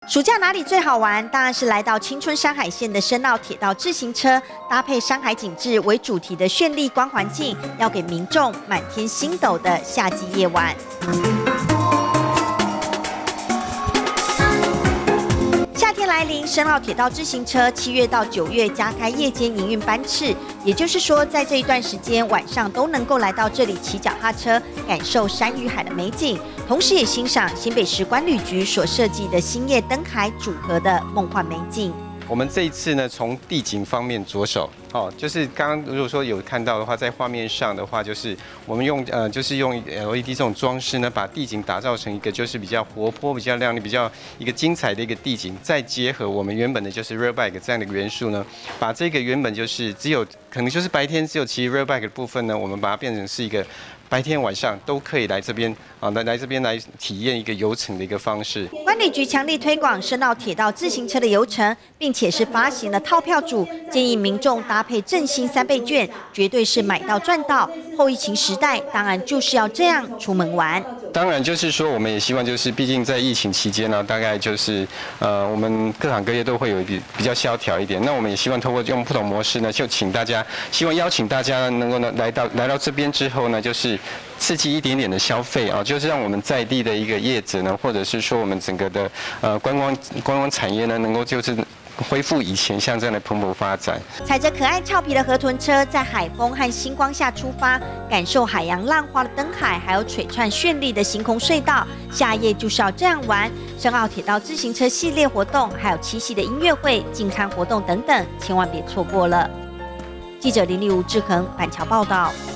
暑假哪里最好玩？当然是来到青春山海线的深澳铁道自行车，搭配山海景致为主题的绚丽光环境，要给民众满天星斗的夏季夜晚。夏天来临，深澳铁道自行车7月到9月加开夜间营运班次，也就是说，在这一段时间晚上都能够来到这里骑脚踏车，感受山与海的美景。 同时也欣赏新北市观旅局所设计的星夜灯海组合的梦幻美景。 我们这一次呢，从地景方面着手，就是刚刚如果说有看到的话，在画面上的话，就是我们用就是用 LED 这种装饰呢，把地景打造成一个就是比较活泼、比较亮丽、比较一个精彩的一个地景，再结合我们原本的就是 Rail Bike 这样的元素呢，把这个原本就是可能就是白天只有骑 Rail Bike 的部分呢，我们把它变成是一个。 白天晚上都可以来这边来这边来体验一个游程的一个方式。 观旅局强力推广深澳铁道自行车的游程，并且是发行了套票组，建议民众搭配振兴3倍券，绝对是买到赚到。后疫情时代，当然就是要这样出门玩。 当然就是说，我们也希望就是，毕竟在疫情期间呢，大概就是我们各行各业都会有比较萧条一点。那我们也希望通过用不同模式呢，就希望邀请大家能够来到这边之后呢，就是。 刺激一点点的消费啊，就是让我们在地的一个业者呢，或者是说我们整个的观光产业呢，能够就是恢复以前像这样的蓬勃发展。 踩着可爱俏皮的河豚车，在海风和星光下出发，感受海洋浪花的灯海，还有璀璨绚丽的星空隧道。夏夜就是要这样玩。深澳铁道自行车系列活动，还有7夕的音乐会、竞刊活动等等，千万别错过了。记者林立吴志恒板桥报道。